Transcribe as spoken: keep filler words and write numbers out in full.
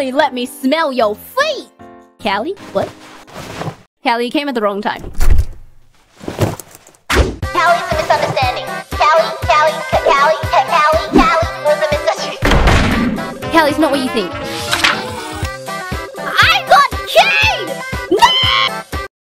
Calli, let me smell your feet! Calli? What? Calli, you came at the wrong time. Calli's a misunderstanding. Calli, Calli, Calli, Calli, Calli was a misunderstanding. Calli's not what you think.